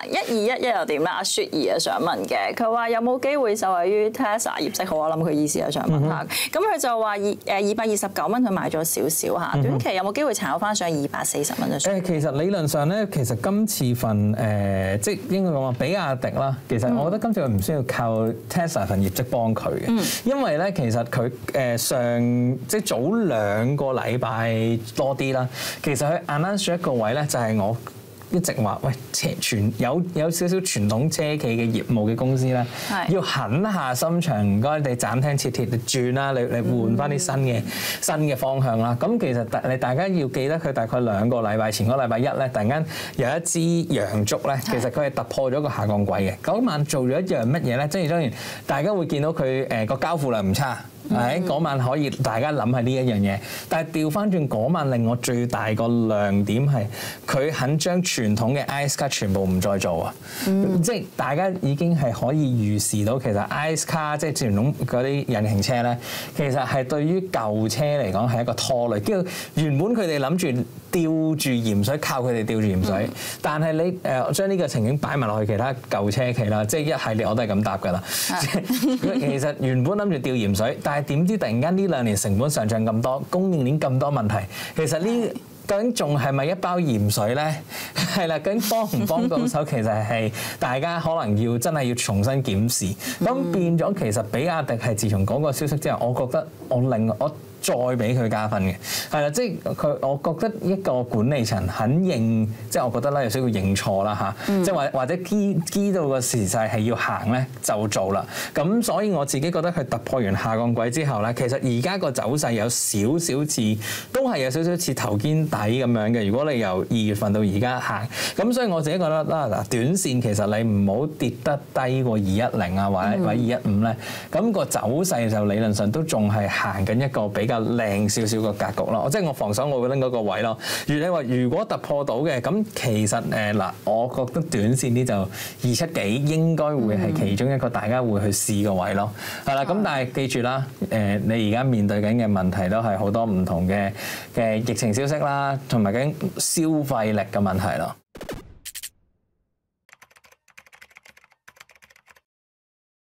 1211又點咧？阿雪兒啊想問嘅，佢話有冇機會受惠於 Tesla 業績好？我諗佢意思係想問下。咁佢就話229蚊佢買咗少少嚇，短期有冇機會炒翻上240蚊啊？ 其實理論上咧，其實今次份即係應該講話比亞迪啦，其實我覺得今次佢唔需要靠 Tesla 份業績幫佢嘅，因為咧其實佢即係早2個禮拜多啲啦，其實佢 announce 一個位咧就係我一直話喂，有少少傳統車企嘅業務嘅公司咧，要狠下心腸，唔該你斬釘截鐵你轉啦，你換翻啲新嘅方向啦。咁其實大家要記得佢大概2個禮拜前嗰個禮拜一咧，突然間有一支陽燭咧，其實佢係突破咗個下降軌嘅。嗰晚做咗一樣乜嘢咧？即係當然大家會見到佢個交付量唔差。嗰晚可以大家諗下呢一樣嘢，但係調翻轉嗰晚令我最大個亮點係佢肯將傳統嘅 ICE car 全部唔再做啊！即係大家已經係可以預示到其實 ICE car 即係傳統嗰啲引擎車咧，其實係對於舊車嚟講係一個拖累。跟住原本佢哋諗住吊住鹽水，靠佢哋吊住鹽水，但係你將呢個情景擺埋落去其他舊車企啦，即係一系列我都係咁答㗎啦。其實原本諗住吊鹽水，但係點知突然間呢2年成本上漲咁多，供應鏈咁多問題，其實究竟仲係咪一包鹽水咧？係啦，究竟幫唔幫到手？其實係大家可能要真係要重新檢視。咁變咗其實比亞迪係自從嗰個消息之後，我覺得我再俾佢加分嘅，係啦，即係我覺得一個管理層肯認，即係我覺得咧有需要認錯啦嚇，即係或者知道個時勢係要行咧就做啦。咁所以我自己覺得佢突破完下降軌之後咧，其實而家個走勢有少少似，都係有少少似頭肩底咁樣嘅。如果你由2月份到而家行，咁所以我自己覺得啦，嗱，短線其實你唔好跌得低過210啊，或者215咧，咁個走勢就理論上都仲係行緊一個比較靚少少個格局咯，即係我防守我會拎嗰個位咯。如果突破到嘅，咁其實我覺得短線啲就270幾應該會係其中一個大家會去試個位咯。係啦，咁但係記住啦，你而家面對緊嘅問題都係好多唔同嘅疫情消息啦，同埋緊消費力嘅問題咯。